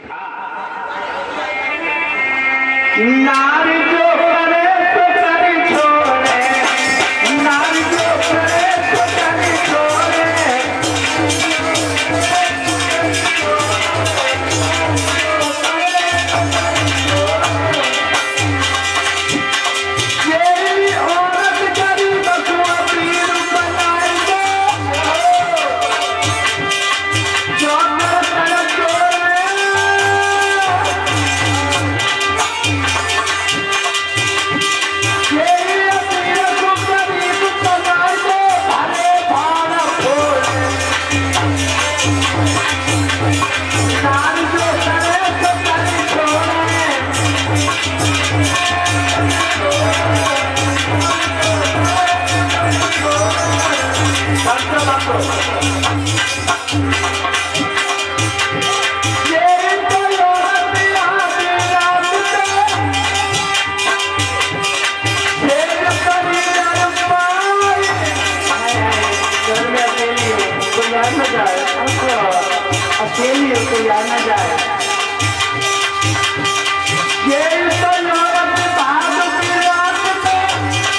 नारी जो करे तो करी छोड़े, नारी जो करे तो करी छोड़े। ये औरत करी बसुआ पीर बनाई दो, जो कर छोड़े। अकेली को याद न जाए। ये तो औरत भाग की रात में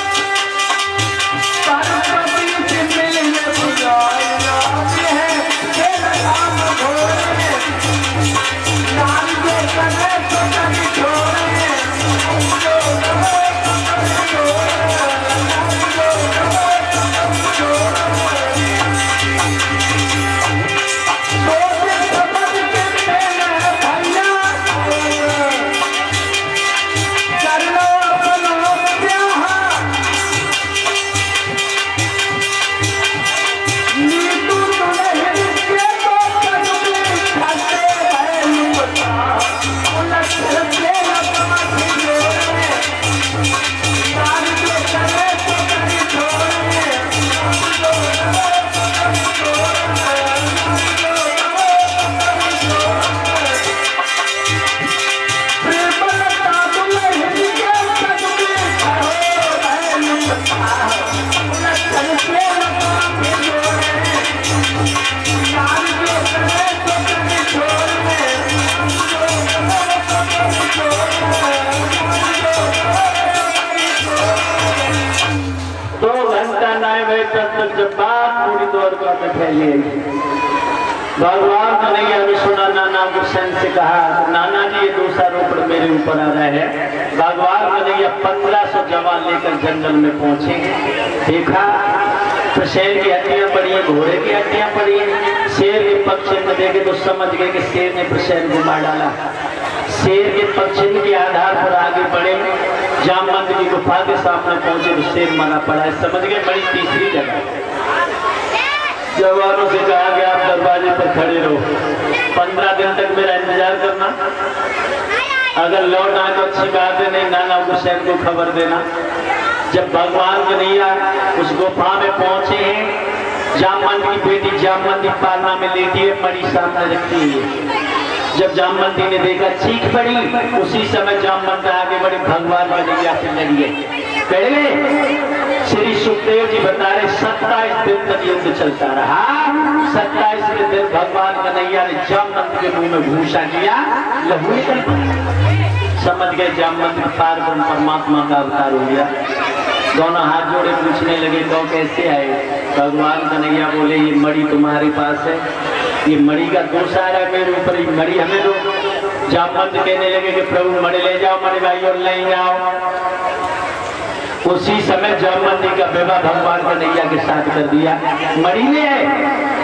सरस्वती से मिलने बुलाए जाती है। तेरा नाम घोड़े, नाम जो करे तो कभी छोड़े, जो करे तो कभी छोड़े, नाम जो करे तो कभी छोड़े। जब बात पूरी द्वारका में फैली भगवान कन्हैया ने सुना, नाना गुरसेन से कहा, नाना जी ये दोषारोपण मेरे ऊपर आ रहा है। भगवान कन्हैया 1500 जवान लेकर जंगल में पहुंचे। देखा तो शेर की हड्डियां पड़ी है, घोड़े की हड्डियां पड़ी है। शेर के पक्ष में देखे तो समझ गए कि शेर ने प्रसेन को मार डाला। शेर के पक्ष के आधार पर आगे बढ़े, जामवंत की गुफा के सामने पहुंचे तो शेर मरा पड़ा है। समझ गए बड़ी तीसरी जगह। जवानों से कहा कि आप दरवाजे पर खड़े रहो, 15 दिन तक मेरा इंतजार करना, अगर लौट आए तो अच्छी बात है, नहीं नाना गुरसेन को खबर देना। जब भगवान कन्हैया उस गुफा में पहुंचे हैं, जामवंत की बेटी जामवंती पालना में लेटी है, मणि सामने रखी है। जब जामवंती ने देखा चीख पड़ी, उसी समय जामवंत आगे बढ़े, भगवान कन्हैया से लड़ी है। श्री सुखदेव जी बता रहे 27 दिन तक युद्ध चलता रहा। 27 दिन भगवान कन्हैया ने जामवंत के मुंह में घूसा किया, लहू निकल पड़ा। समझ गए जामवंत पार ब्रह्म परमात्मा का अवतार हो गया। दोनों हाथ जोड़े पूछने लगे तो कैसे आए? भगवान कन्हैया बोले ये मणि तुम्हारे पास है, ये मणि का दोष आ रहा है मेरे ऊपर, ये मणि हमें दो। जामवंत कहने लगे कि प्रभु मणि ले जाओ, मणि भाई और ले जाओ। उसी समय जामवंती का विवाह भगवान कन्हैया के साथ कर दिया। मणि ले